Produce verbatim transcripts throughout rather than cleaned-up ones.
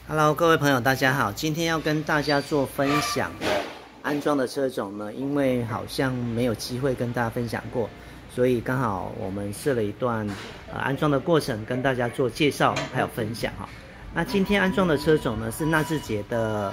Hello， 各位朋友，大家好。今天要跟大家做分享的安装的车种呢，因为好像没有机会跟大家分享过，所以刚好我们设了一段呃安装的过程，跟大家做介绍还有分享哈。那今天安装的车种呢是纳智捷的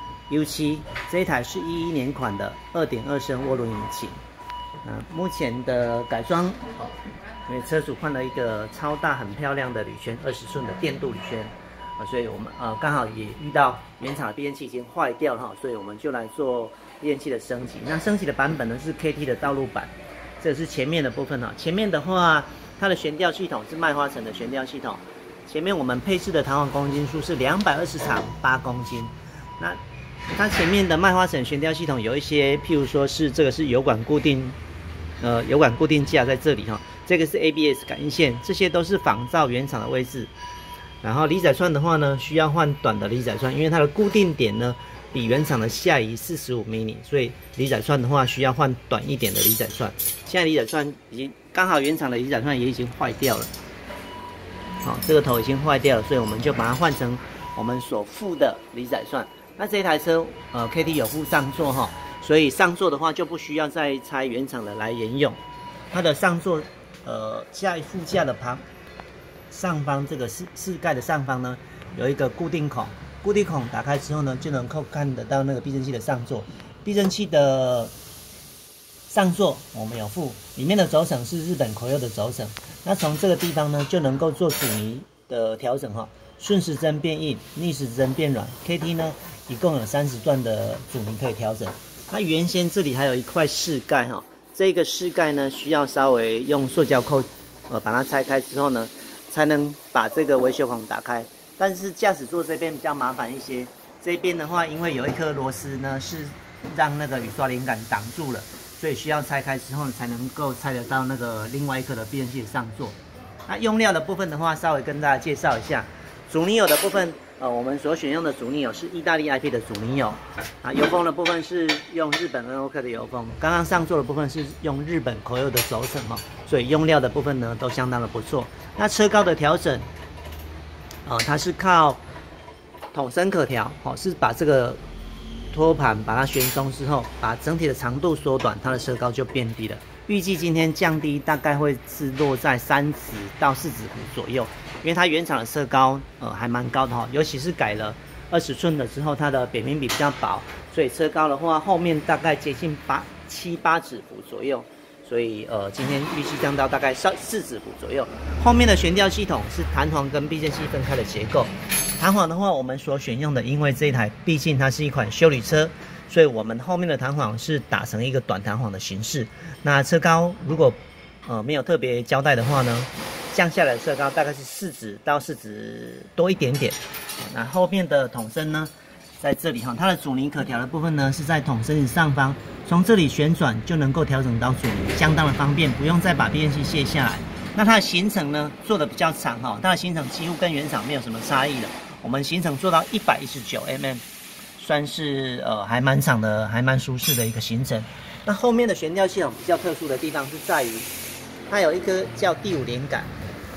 U 七，这一台是一一年款的 二点二 升涡轮引擎。呃，目前的改装，因为车主换了一个超大很漂亮的铝圈，二十寸的电镀铝圈。啊，所以我们呃刚好也遇到原厂的避震器已经坏掉了哈，所以我们就来做避震器的升级。那升级的版本呢是 K T 的道路版，这是前面的部分哈。前面的话，它的悬吊系统是麦花臣的悬吊系统。前面我们配置的弹簧公斤数是两百二十场八公斤。那它前面的麦花臣悬吊系统有一些，譬如说是这个是油管固定，呃油管固定架在这里哈，这个是 A B S 感应线，这些都是仿照原厂的位置。然后离载串的话呢，需要换短的离载串，因为它的固定点呢比原厂的下移四十五毫米，所以离载串的话需要换短一点的离载串。现在离载串已经刚好原厂的离载串也已经坏掉了，好、哦，这个头已经坏掉了，所以我们就把它换成我们所附的离载串。那这台车呃 K T 有附上座哈，所以上座的话就不需要再拆原厂的来沿用。它的上座呃架副驾的旁。上方这个饰饰盖的上方呢，有一个固定孔，固定孔打开之后呢，就能够看得到那个避震器的上座。避震器的上座我们有附，里面的轴承是日本口柚的轴承。那从这个地方呢，就能够做阻尼的调整哈，顺时针变硬，逆时针变软。K T 呢，一共有三十段的阻尼可以调整。那原先这里还有一块饰盖哈，这个饰盖呢，需要稍微用塑胶扣呃把它拆开之后呢，才能把这个维修孔打开，但是驾驶座这边比较麻烦一些。这边的话，因为有一颗螺丝呢是让那个雨刷连杆挡住了，所以需要拆开之后才能够拆得到那个另外一颗的避震器的上座。那用料的部分的话，稍微跟大家介绍一下。阻尼油的部分，呃，我们所选用的阻尼油是意大利 I P 的阻尼油。啊，油封的部分是用日本 N O K 的油封。刚刚上座的部分是用日本口柚的轴承哈，所以用料的部分呢都相当的不错。那车高的调整，呃，它是靠筒身可调，哦，是把这个托盘把它旋松之后，把整体的长度缩短，它的车高就变低了。预计今天降低大概会是落在三指到四指弧左右，因为它原厂的车高呃还蛮高的哈，尤其是改了二十寸的之后，它的扁平比比较薄，所以车高的话后面大概接近八七八指弧左右。所以呃，今天预计降到大概四指弧左右。后面的悬吊系统是弹簧跟避震器分开的结构。弹簧的话，我们所选用的，因为这一台毕竟它是一款休旅车，所以我们后面的弹簧是打成一个短弹簧的形式。那车高如果呃没有特别交代的话呢，降下来的车高大概是四指到四指多一点点。那后面的筒身呢？在这里哈，它的阻尼可调的部分呢是在筒身上方，从这里旋转就能够调整到阻尼，相当的方便，不用再把避震器卸下来。那它的行程呢做的比较长哈，它的行程几乎跟原厂没有什么差异的。我们行程做到一百一十九 毫米，算是呃还蛮长的，还蛮舒适的一个行程。那后面的悬吊系统比较特殊的地方是在于，它有一颗叫第五连杆。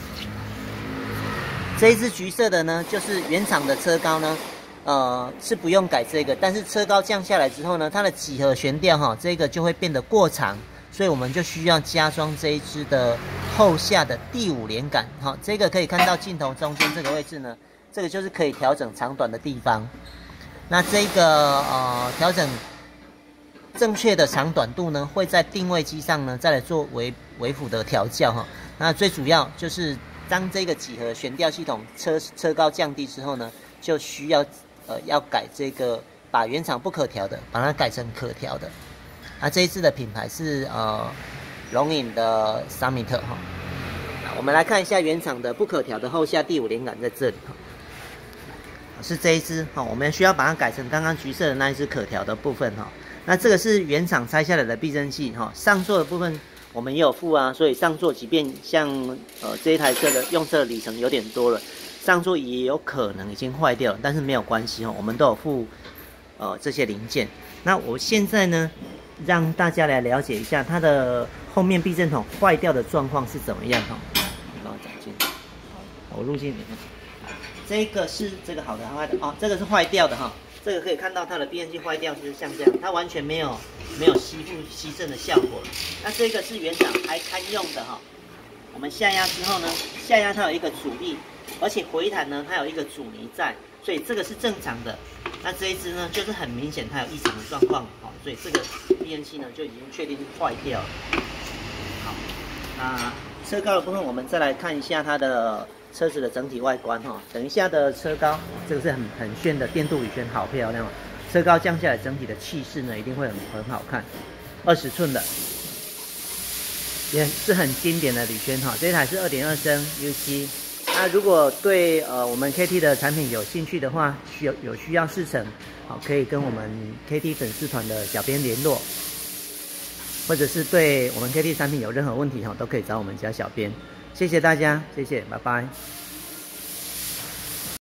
这一支橘色的呢，就是原厂的车高呢。呃，是不用改这个，但是车高降下来之后呢，它的几何悬吊哈，这个就会变得过长，所以我们就需要加装这一支的后下的第五连杆哈，这个可以看到镜头中间这个位置呢，这个就是可以调整长短的地方。那这个呃调整正确的长短度呢，会在定位机上呢再来做微微幅的调教哈。那最主要就是当这个几何悬吊系统车车高降低之后呢，就需要。呃，要改这个，把原厂不可调的，把它改成可调的。啊，这一次的品牌是呃，龙影的 Summit 哈。我们来看一下原厂的不可调的后下第五连杆在这里哈，是这一支哈，我们需要把它改成刚刚橘色的那一支可调的部分哈。那这个是原厂拆下来的避震器哈，上座的部分我们也有附啊，所以上座即便像呃这一台车的用车的里程有点多了。上座也有可能已经坏掉了，但是没有关系哦，我们都有附呃这些零件。那我现在呢，让大家来了解一下它的后面避震筒坏掉的状况是怎么样哈。你帮我讲进，我录进里面。 这个是这个好的坏的哦，这个是坏掉的哈、哦，这个可以看到它的变压器坏掉是像这样，它完全没有没有吸附吸震的效果。那这个是原厂还堪用的哈、哦，我们下压之后呢，下压它有一个阻力，而且回弹呢它有一个阻尼在，所以这个是正常的。那这一支呢，就是很明显它有异常的状况，好，所以这个变压器呢就已经确定是坏掉了。好，那车高的部分，我们再来看一下它的车子的整体外观哈。等一下的车高，这个是很很炫的电镀铝圈，好漂亮哦。车高降下来，整体的气势呢一定会很很好看。二十寸的，也是很经典的铝圈哈。这台是 二点二 升 U 七。那如果对呃我们 K T 的产品有兴趣的话，需有有需要试乘，好，可以跟我们 K T 粉丝团的小编联络，或者是对我们 K T 产品有任何问题哈，都可以找我们家小编。谢谢大家，谢谢，拜拜。